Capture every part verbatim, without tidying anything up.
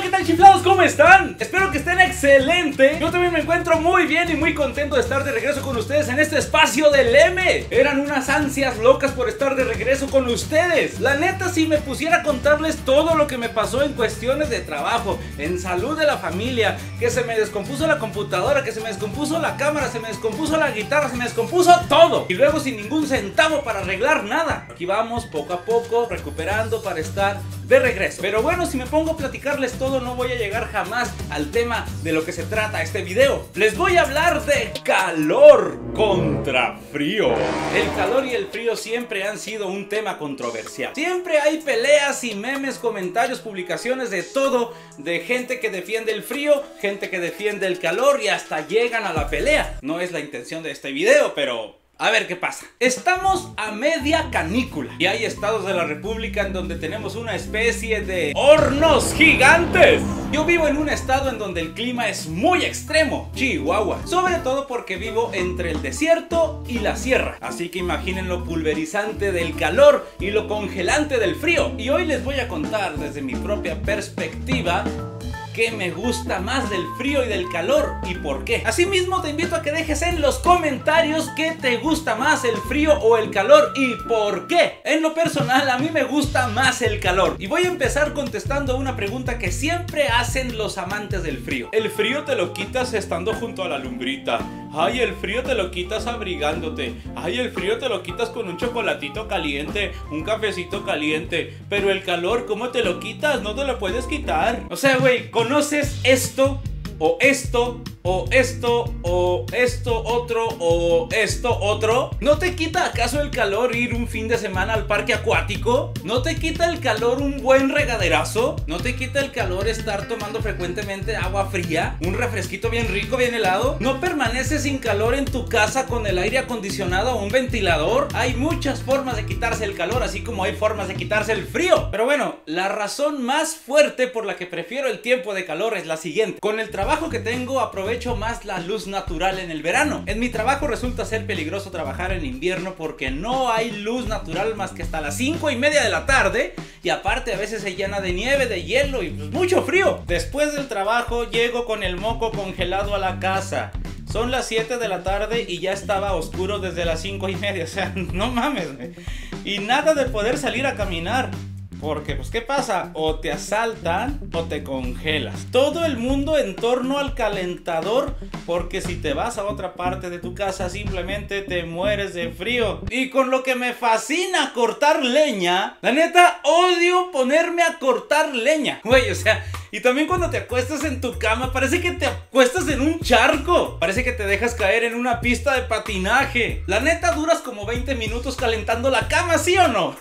tal, chiflados? ¿Cómo están? Espero que estén excelente. Yo también me encuentro muy bien y muy contento de estar de regreso con ustedes en este espacio del M. Eran unas ansias locas por estar de regreso con ustedes. La neta, si me pusiera a contarles todo lo que me pasó en cuestiones de trabajo, en salud de la familia, que se me descompuso la computadora, que se me descompuso la cámara, se me descompuso la guitarra, se me descompuso todo, y luego sin ningún centavo para arreglar nada. Aquí vamos poco a poco recuperando para estar de regreso. Pero bueno, si me pongo a platicarles todo, no voy a llegar jamás al tema de lo que se trata este video. Les voy a hablar de calor contra frío. El calor y el frío siempre han sido un tema controversial. Siempre hay peleas y memes, comentarios, publicaciones de todo, de gente que defiende el frío, gente que defiende el calor y hasta llegan a la pelea. No es la intención de este video, pero a ver qué pasa. Estamos a media canícula y hay estados de la república en donde tenemos una especie de hornos gigantes. Yo vivo en un estado en donde el clima es muy extremo, Chihuahua, sobre todo porque vivo entre el desierto y la sierra. Así que imaginen lo pulverizante del calor y lo congelante del frío. Y hoy les voy a contar desde mi propia perspectiva qué me gusta más del frío y del calor y por qué. Asimismo, te invito a que dejes en los comentarios qué te gusta más, el frío o el calor y por qué. En lo personal, a mí me gusta más el calor. Y voy a empezar contestando una pregunta que siempre hacen los amantes del frío. El frío te lo quitas estando junto a la lumbrita. Ay, el frío te lo quitas abrigándote. Ay, el frío te lo quitas con un chocolatito caliente, un cafecito caliente. Pero el calor, ¿cómo te lo quitas? No te lo puedes quitar. O sea, güey, ¿conoces esto? O esto, o esto, o esto otro, o esto otro. ¿No te quita acaso el calor ir un fin de semana al parque acuático? ¿No te quita el calor un buen regaderazo? ¿No te quita el calor estar tomando frecuentemente agua fría? ¿Un refresquito bien rico, bien helado? ¿No permaneces sin calor en tu casa con el aire acondicionado o un ventilador? Hay muchas formas de quitarse el calor, así como hay formas de quitarse el frío. Pero bueno, la razón más fuerte por la que prefiero el tiempo de calor es la siguiente. Con el trabajo que tengo aprovecho más la luz natural en el verano. En mi trabajo resulta ser peligroso trabajar en invierno porque no hay luz natural más que hasta las cinco y media de la tarde, y aparte a veces se llena de nieve, de hielo y pues mucho frío. Después del trabajo llego con el moco congelado a la casa. Son las siete de la tarde y ya estaba oscuro desde las cinco y media. O sea, no mames, güey. Y nada de poder salir a caminar. Porque, pues, ¿qué pasa? O te asaltan o te congelas. Todo el mundo en torno al calentador, porque si te vas a otra parte de tu casa simplemente te mueres de frío. Y con lo que me fascina cortar leña, la neta, odio ponerme a cortar leña. Güey, o sea, y también cuando te acuestas en tu cama, parece que te acuestas en un charco. Parece que te dejas caer en una pista de patinaje. La neta, duras como veinte minutos calentando la cama, ¿sí o no?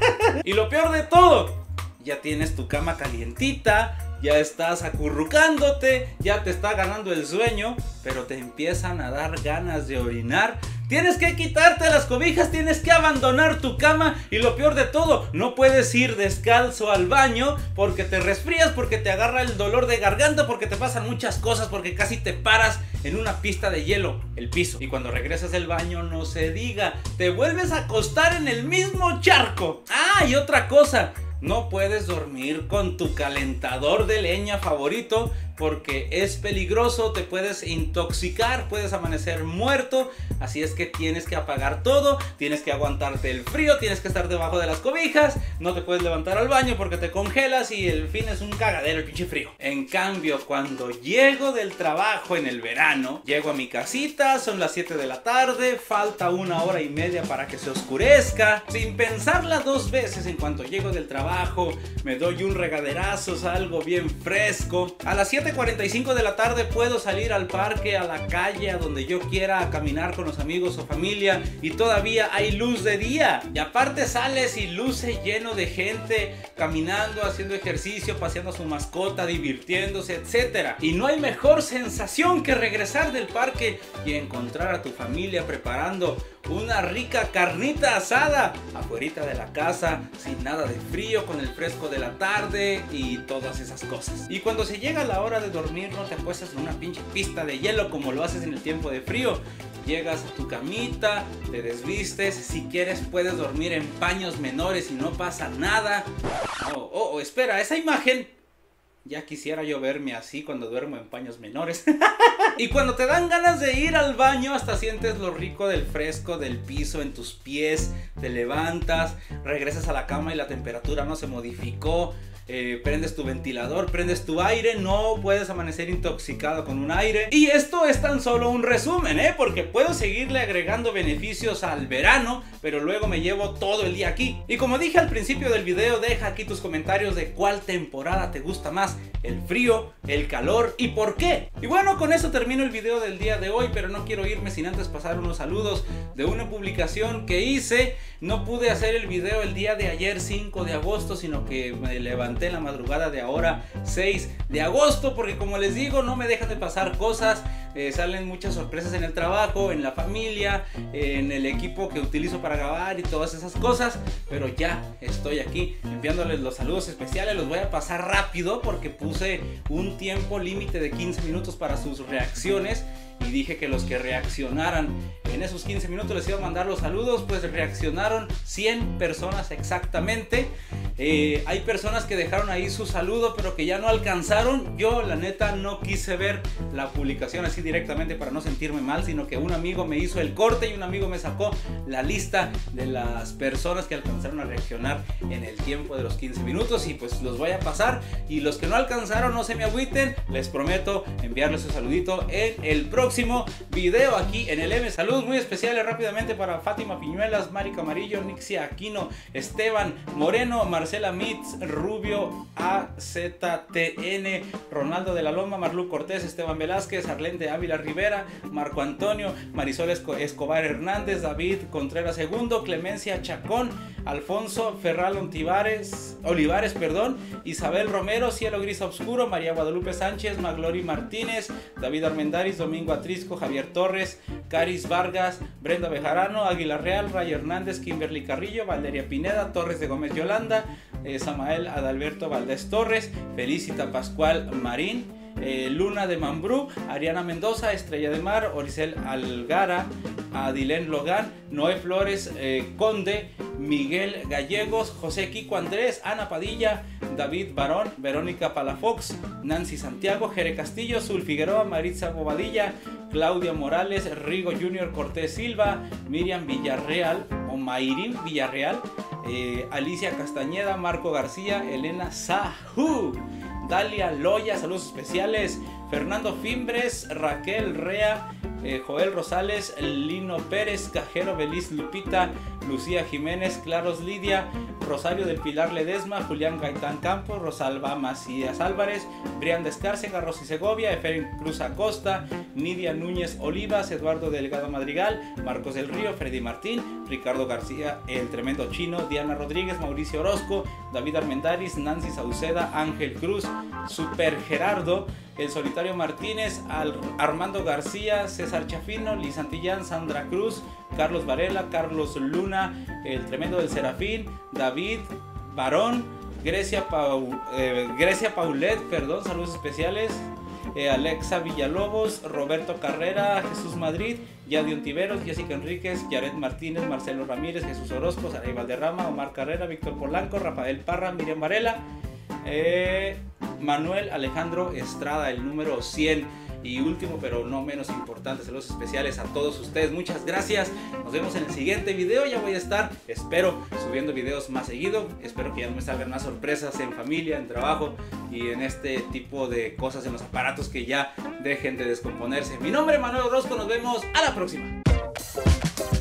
Y lo peor de todo, ya tienes tu cama calientita, ya estás acurrucándote, ya te está ganando el sueño, pero te empiezan a dar ganas de orinar. Tienes que quitarte las cobijas, tienes que abandonar tu cama y lo peor de todo, no puedes ir descalzo al baño porque te resfrías, porque te agarra el dolor de garganta, porque te pasan muchas cosas, porque casi te paras en una pista de hielo, el piso. Y cuando regresas del baño no se diga, te vuelves a acostar en el mismo charco. Ah, y otra cosa, no puedes dormir con tu calentador de leña favorito porque es peligroso, te puedes intoxicar, puedes amanecer muerto. Así es que tienes que apagar todo, tienes que aguantarte el frío, tienes que estar debajo de las cobijas, no te puedes levantar al baño porque te congelas y el fin es un cagadero, el pinche frío. En cambio, cuando llego del trabajo en el verano, llego a mi casita, son las siete de la tarde, falta una hora y media para que se oscurezca. Sin pensarla dos veces, en cuanto llego del trabajo, me doy un regaderazo, salgo bien fresco. A las siete cuarenta y cinco de la tarde puedo salir al parque, a la calle, a donde yo quiera, a caminar con los amigos o familia, y todavía hay luz de día. Y aparte sales y luce lleno de gente caminando, haciendo ejercicio, paseando a su mascota, divirtiéndose, etcétera. Y no hay mejor sensación que regresar del parque y encontrar a tu familia preparando una rica carnita asada afuerita de la casa, sin nada de frío, con el fresco de la tarde y todas esas cosas. Y cuando se llega la hora de dormir, no te acuestas en una pinche pista de hielo como lo haces en el tiempo de frío. Llegas a tu camita, te desvistes, si quieres puedes dormir en paños menores y no pasa nada. Oh, oh, oh, espera, esa imagen Ya quisiera yo verme así cuando duermo en paños menores. Y cuando te dan ganas de ir al baño, hasta sientes lo rico del fresco del piso en tus pies. Te levantas, regresas a la cama y la temperatura no se modificó. Eh, prendes tu ventilador, prendes tu aire, no puedes amanecer intoxicado con un aire. Y esto es tan solo un resumen, ¿eh? Porque puedo seguirle agregando beneficios al verano, pero luego me llevo todo el día aquí. Y como dije al principio del video, deja aquí tus comentarios de cuál temporada te gusta más, el frío, el calor y por qué. Y bueno, con eso termino el video del día de hoy, pero no quiero irme sin antes pasar unos saludos de una publicación que hice. No pude hacer el video el día de ayer cinco de agosto, sino que me levanté en la madrugada de ahora seis de agosto, porque como les digo, no me dejan de pasar cosas. Eh, salen muchas sorpresas en el trabajo, en la familia, en el equipo que utilizo para grabar y todas esas cosas. Pero ya estoy aquí enviándoles los saludos especiales. Los voy a pasar rápido porque puse un tiempo límite de quince minutos para sus reacciones. Y dije que los que reaccionaran en esos quince minutos les iba a mandar los saludos. Pues reaccionaron cien personas exactamente. eh, Hay personas que dejaron ahí su saludo pero que ya no alcanzaron. Yo la neta no quise ver la publicación así directamente para no sentirme mal, sino que un amigo me hizo el corte y un amigo me sacó la lista de las personas que alcanzaron a reaccionar en el tiempo de los quince minutos. Y pues los voy a pasar. Y los que no alcanzaron, no se me agüiten, les prometo enviarles un saludito en el próximo video aquí en el M. Saludos muy especiales rápidamente para Fátima Piñuelas, Mari Camarillo, Nixia Aquino, Esteban Moreno, Marcela Mitz, Rubio A Z T N, Ronaldo de la Loma, Marlu Cortés, Esteban Velázquez, Arlente Ávila Rivera, Marco Antonio, Marisol Escobar Hernández, David Contreras segundo, Clemencia Chacón, Alfonso Ferral Olivares, Olivares, perdón, Isabel Romero, Cielo Gris Oscuro, María Guadalupe Sánchez, Maglori Martínez, David Armendáriz, Domingo Atrisco, Javier Torres, Caris Vargas, Brenda Bejarano, Águila Real, Ray Hernández, Kimberly Carrillo, Valeria Pineda, Torres de Gómez Yolanda, eh, Samael Adalberto Valdés Torres, Felicita Pascual Marín, eh, Luna de Mambrú, Ariana Mendoza, Estrella de Mar, Oricel Algara, Adilén Logan, Noé Flores eh, Conde, Miguel Gallegos, José Kiko Andrés, Ana Padilla, David Barón, Verónica Palafox, Nancy Santiago, Jere Castillo, Zul Figueroa, Maritza Bobadilla, Claudia Morales, Rigo Junior Cortés Silva, Miriam Villarreal o Mayrin Villarreal, eh, Alicia Castañeda, Marco García, Elena Sahu, Dalia Loya, saludos especiales, Fernando Fimbres, Raquel Rea, eh, Joel Rosales, Lino Pérez, Cajero Beliz Lupita, Lucía Jiménez, Claros Lidia, Rosario del Pilar Ledesma, Julián Gaitán Campos, Rosalba Macías Álvarez, Brian Descárcega, Rosy Segovia, Eferen Cruz Acosta, Nidia Núñez Olivas, Eduardo Delgado Madrigal, Marcos del Río, Freddy Martín, Ricardo García, El Tremendo Chino, Diana Rodríguez, Mauricio Orozco, David Armendáriz, Nancy Sauceda, Ángel Cruz, Super Gerardo, El Solitario Martínez, Al Armando García, César Chafino, Liz Santillán, Sandra Cruz, Carlos Varela, Carlos Luna, El Tremendo del Serafín, David Barón, Grecia, Pau, eh, Grecia Paulet, perdón, saludos especiales, eh, Alexa Villalobos, Roberto Carrera, Jesús Madrid, Yadi Ontiveros, Jessica Enríquez, Yaret Martínez, Marcelo Ramírez, Jesús Orozco, Saray Valderrama, Omar Carrera, Víctor Polanco, Rafael Parra, Miriam Varela, eh, Manuel Alejandro Estrada, el número cien. Y último pero no menos importante, saludos especiales a todos ustedes, muchas gracias. Nos vemos en el siguiente video. Ya voy a estar, espero, subiendo videos más seguido. Espero que ya no me salgan más sorpresas en familia, en trabajo y en este tipo de cosas en los aparatos, que ya dejen de descomponerse. Mi nombre es Manuel Orozco, nos vemos a la próxima.